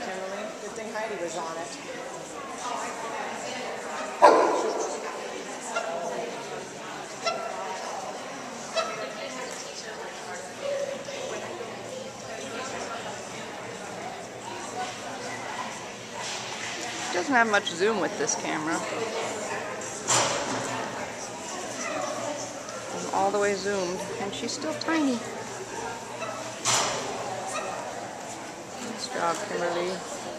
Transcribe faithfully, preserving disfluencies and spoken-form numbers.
Kimberly. Good thing Heidi was on it. It doesn't have much zoom with this camera. I'm all the way zoomed, and she's still tiny. Nice job, Kimberly.